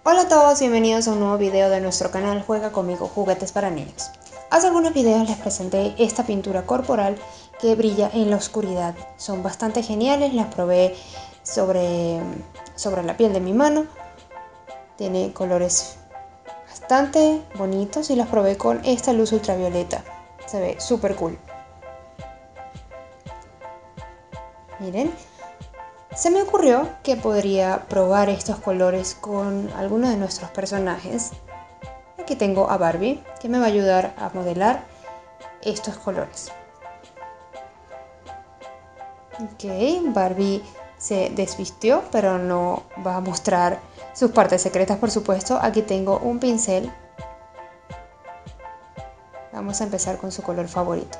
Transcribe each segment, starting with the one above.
Hola a todos, bienvenidos a un nuevo video de nuestro canal Juega Conmigo Juguetes para Niños. Hace algunos videos les presenté esta pintura corporal que brilla en la oscuridad. Son bastante geniales, las probé sobre la piel de mi mano. Tiene colores bastante bonitos y las probé con esta luz ultravioleta. Se ve súper cool. Miren. Se me ocurrió que podría probar estos colores con alguno de nuestros personajes. Aquí tengo a Barbie, que me va a ayudar a modelar estos colores. Ok, Barbie se desvistió, pero no va a mostrar sus partes secretas, por supuesto. Aquí tengo un pincel. Vamos a empezar con su color favorito.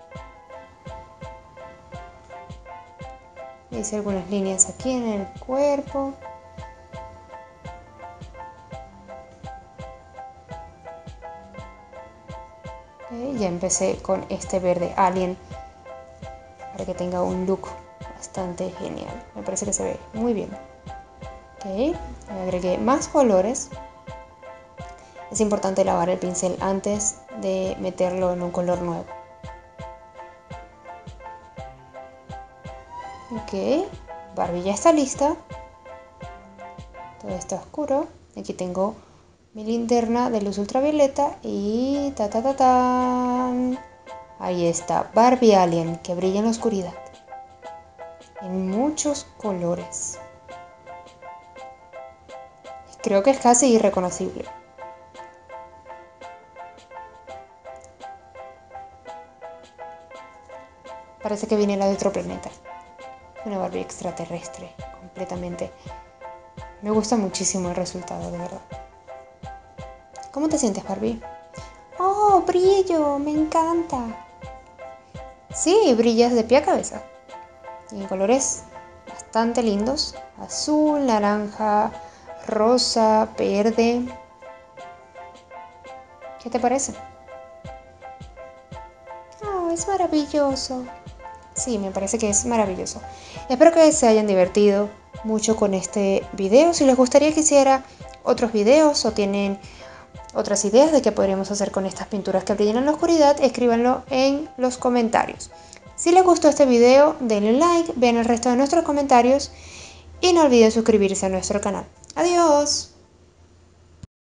Hice algunas líneas aquí en el cuerpo. Okay, ya empecé con este verde alien para que tenga un look bastante genial. Me parece que se ve muy bien. Ok, agregué más colores. Es importante lavar el pincel antes de meterlo en un color nuevo. Ok, Barbie ya está lista. Todo está oscuro. Aquí tengo mi linterna de luz ultravioleta y ¡tan! Ahí está Barbie Alien, que brilla en la oscuridad. En muchos colores. Creo que es casi irreconocible. Parece que viene de otro planeta. Una Barbie extraterrestre, completamente. Me gusta muchísimo el resultado, de verdad. ¿Cómo te sientes, Barbie? ¡Oh, brillo! ¡Me encanta! Sí, brillas de pie a cabeza. Y en colores bastante lindos. Azul, naranja, rosa, verde. ¿Qué te parece? Oh, es maravilloso. Sí, me parece que es maravilloso. Espero que se hayan divertido mucho con este video. Si les gustaría que hiciera otros videos o tienen otras ideas de qué podríamos hacer con estas pinturas que brillan en la oscuridad, escríbanlo en los comentarios. Si les gustó este video, denle un like, vean el resto de nuestros comentarios y no olviden suscribirse a nuestro canal. ¡Adiós!